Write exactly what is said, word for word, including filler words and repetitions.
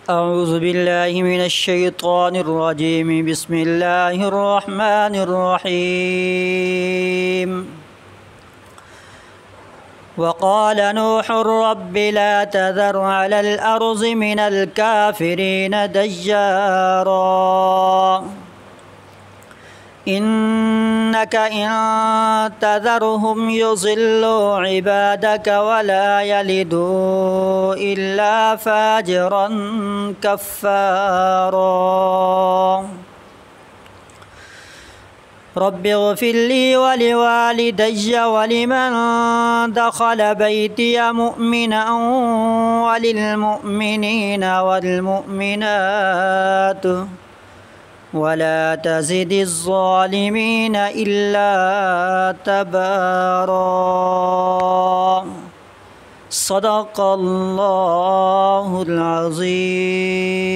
أعوذ بالله من الشيطان الرجيم. بسم الله الرحمن الرحيم. وقال نوح رب لا تذر على الأرض من الكافرين ديارا إنك إن تذرهم يضلوا عبادك ولا يلدوا إلا فاجرا كفارا رب اغفر لي ولوالدي ولمن دخل بيتي مؤمنا وللمؤمنين والمؤمنات ولا تزد الظالمين إلا تبارا. صدق الله العظيم.